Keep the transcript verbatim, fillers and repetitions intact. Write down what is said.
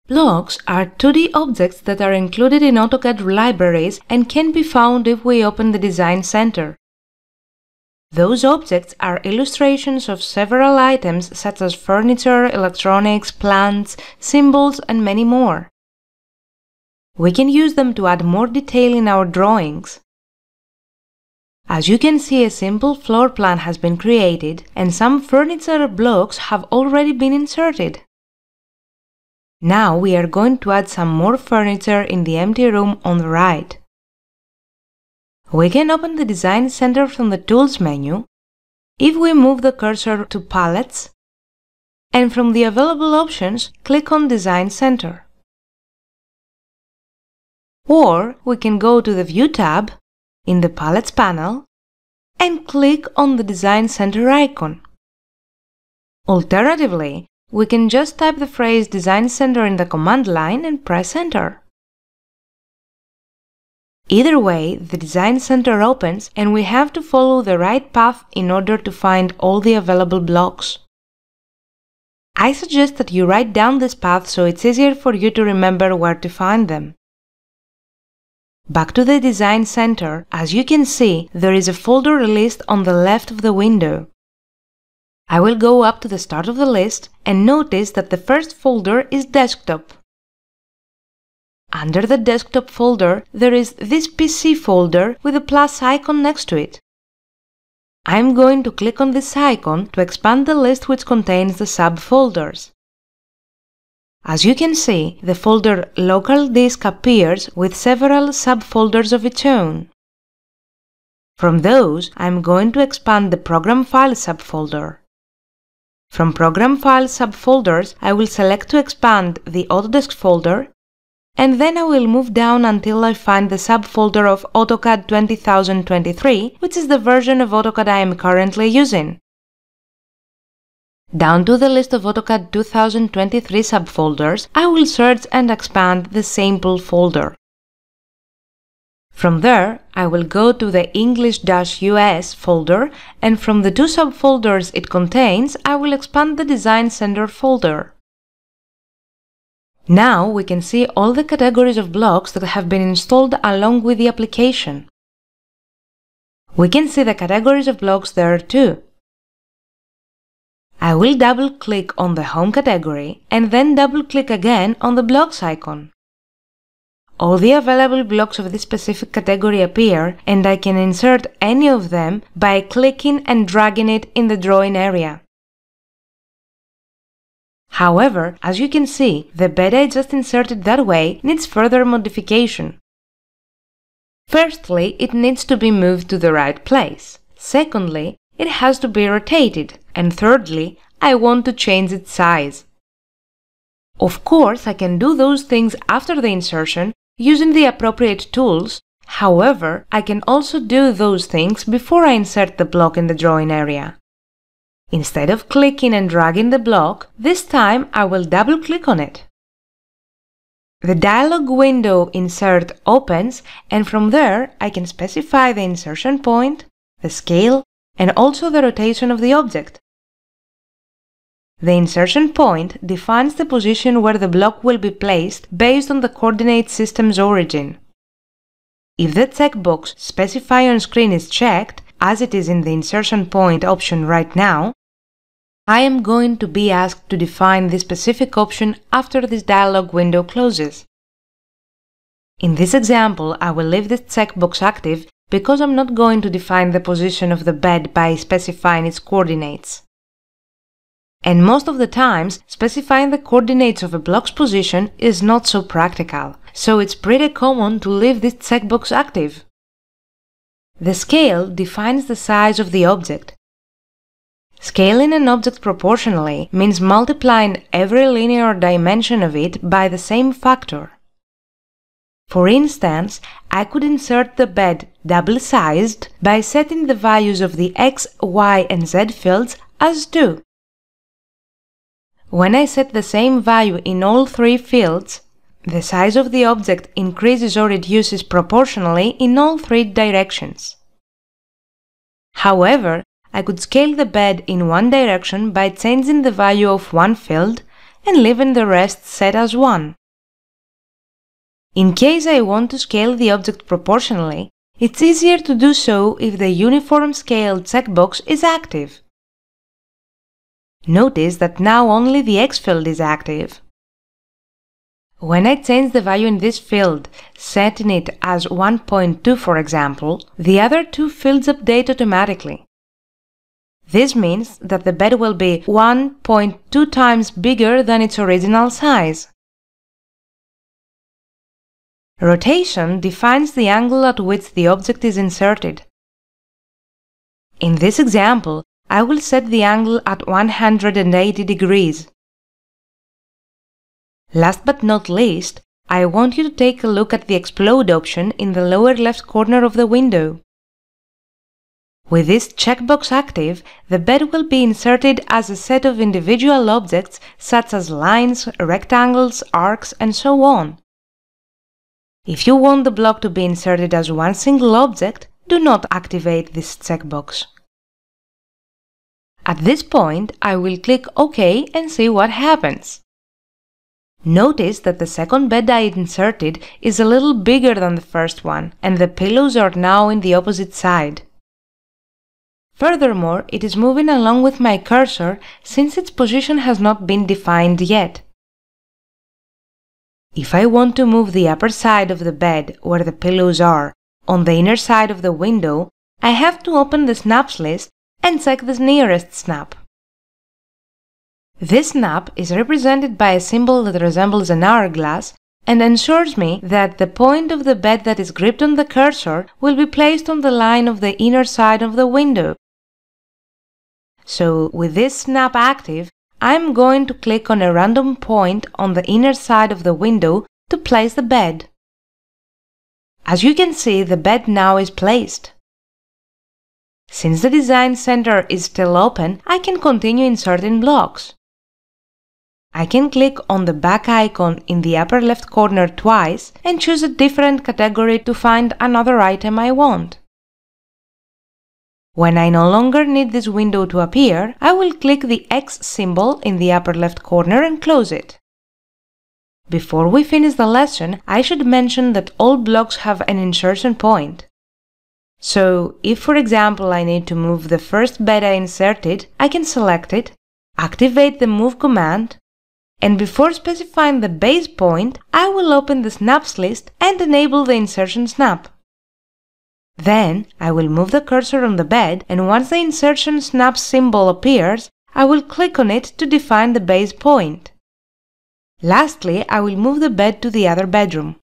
Blocks are two D objects that are included in AutoCAD libraries and can be found if we open the Design Center. Those objects are illustrations of several items such as furniture, electronics, plants, symbols, and many more. We can use them to add more detail in our drawings. As you can see, a simple floor plan has been created and some furniture blocks have already been inserted. Now we are going to add some more furniture in the empty room on the right. We can open the Design Center from the Tools menu if we move the cursor to Palettes, and from the available options, click on Design Center. Or we can go to the View tab in the Palettes panel and click on the Design Center icon. Alternatively, we can just type the phrase Design Center in the command line and press Enter. Either way, the Design Center opens and we have to follow the right path in order to find all the available blocks. I suggest that you write down this path so it's easier for you to remember where to find them. Back to the Design Center, as you can see, there is a folder list on the left of the window. I will go up to the start of the list and notice that the first folder is Desktop. Under the Desktop folder, there is this P C folder with a plus icon next to it. I am going to click on this icon to expand the list which contains the subfolders. As you can see, the folder Local Disk appears with several subfolders of its own. From those, I am going to expand the Program File subfolder. From Program File subfolders, I will select to expand the Autodesk folder, and then I will move down until I find the subfolder of AutoCAD twenty twenty-three, which is the version of AutoCAD I am currently using. Down to the list of AutoCAD two thousand twenty-three subfolders, I will search and expand the Sample folder. From there, I will go to the English-U S folder, and from the two subfolders it contains, I will expand the Design Center folder. Now we can see all the categories of blocks that have been installed along with the application. We can see the categories of blocks there too. I will double-click on the Home category and then double-click again on the Blocks icon. All the available blocks of this specific category appear, and I can insert any of them by clicking and dragging it in the drawing area. However, as you can see, the bed I just inserted that way needs further modification. Firstly, it needs to be moved to the right place. Secondly, it has to be rotated. And thirdly, I want to change its size. Of course, I can do those things after the insertion using the appropriate tools. However, I can also do those things before I insert the block in the drawing area. Instead of clicking and dragging the block, this time I will double-click on it. The dialog window Insert opens, and from there I can specify the insertion point, the scale, and also the rotation of the object. The insertion point defines the position where the block will be placed based on the coordinate system's origin. If the checkbox Specify on Screen is checked, as it is in the Insertion Point option right now, I am going to be asked to define this specific option after this dialog window closes. In this example, I will leave this checkbox active because I'm not going to define the position of the bed by specifying its coordinates. And most of the times, specifying the coordinates of a block's position is not so practical, so it's pretty common to leave this checkbox active. The scale defines the size of the object. Scaling an object proportionally means multiplying every linear dimension of it by the same factor. For instance, I could insert the bed double-sized by setting the values of the X, Y, and Z fields as two. When I set the same value in all three fields, the size of the object increases or reduces proportionally in all three directions. However, I could scale the bed in one direction by changing the value of one field and leaving the rest set as one. In case I want to scale the object proportionally, it's easier to do so if the Uniform Scale checkbox is active. Notice that now only the X field is active. When I change the value in this field, setting it as one point two for example, the other two fields update automatically. This means that the bed will be one point two times bigger than its original size. Rotation defines the angle at which the object is inserted. In this example, I will set the angle at one hundred eighty degrees. Last but not least, I want you to take a look at the Explode option in the lower left corner of the window. With this checkbox active, the bed will be inserted as a set of individual objects such as lines, rectangles, arcs, and so on. If you want the block to be inserted as one single object, do not activate this checkbox. At this point, I will click OK and see what happens. Notice that the second bed I inserted is a little bigger than the first one, and the pillows are now in the opposite side. Furthermore, it is moving along with my cursor since its position has not been defined yet. If I want to move the upper side of the bed where the pillows are on the inner side of the window, I have to open the snaps list and check the nearest snap. This snap is represented by a symbol that resembles an hourglass and ensures me that the point of the bed that is gripped on the cursor will be placed on the line of the inner side of the window. So, with this snap active, I'm going to click on a random point on the inner side of the window to place the bed. As you can see, the bed now is placed. Since the design center is still open, I can continue inserting blocks. I can click on the back icon in the upper left corner twice and choose a different category to find another item I want. When I no longer need this window to appear, I will click the X symbol in the upper left corner and close it. Before we finish the lesson, I should mention that all blocks have an insertion point. So, if for example I need to move the first bed I inserted, I can select it, activate the Move command, and before specifying the base point, I will open the snaps list and enable the insertion snap. Then, I will move the cursor on the bed, and once the insertion snap symbol appears, I will click on it to define the base point. Lastly, I will move the bed to the other bedroom.